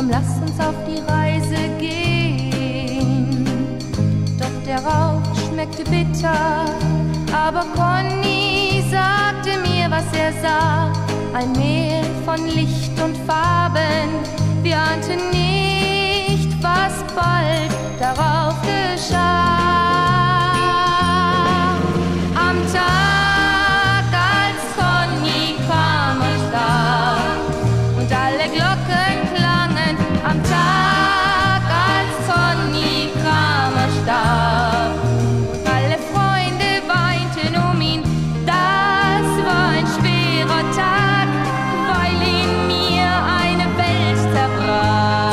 Komm, lass uns auf die Reise gehen. Doch der Rauch schmeckte bitter, aber Conny sagte mir, was er sah. Ein Meer von Licht und Farben, wir ahnten nicht, was bald darauf geschah. Am Tag, als Conny kam und starb und alle Glocken klangen, am Tag, als Conny kam und starb und alle Freunde weinten um ihn, das war ein schwerer Tag, weil in mir eine Welt zerbrach.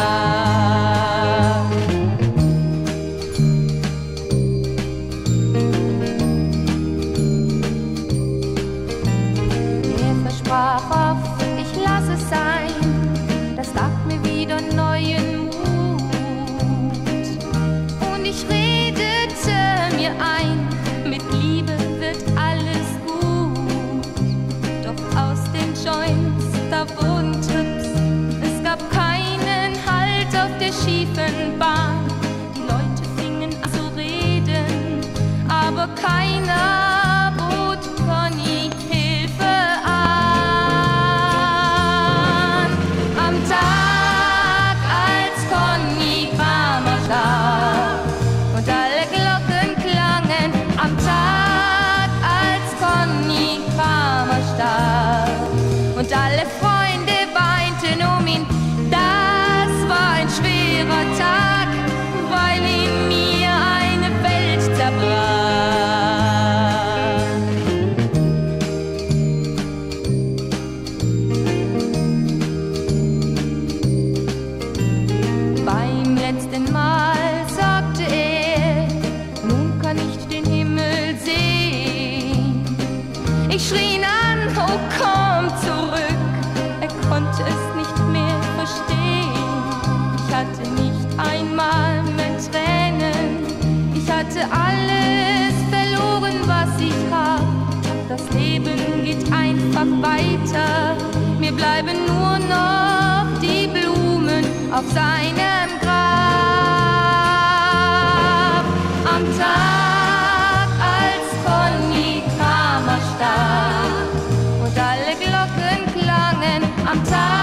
Er versprach oft, ich lass es sein, das gab mir wieder neuen Mut. Und ich redete mir ein, mit Liebe wird alles gut. Doch aus den Joints, da wurden Trips, es gab keinen Halt auf der schiefen Bahn. Die Leute fingen an zu reden, aber keiner bot Conny Hilfe an. Am Tag, als Conny kam und starb und alle Glocken klangen, am Tag, als Conny kam und starb und alle Freunde weinten um ihn, das war ein schwerer Tag, weil in mir eine Welt zerbrach. Beim letzten Mal sagte er, nun kann ich den Himmel sehen. Ich schrie ihn an, oh komm zurück, er konnte es nicht mehr verstehen. Ich hatte nicht einmal mehr Tränen, ich hatte alles verloren, was ich hab. Das Leben geht einfach weiter, mir bleiben nur noch die Blumen auf seinem Grab. Am Tag, als Conny kam und starb und alle Glocken klangen, am Tag,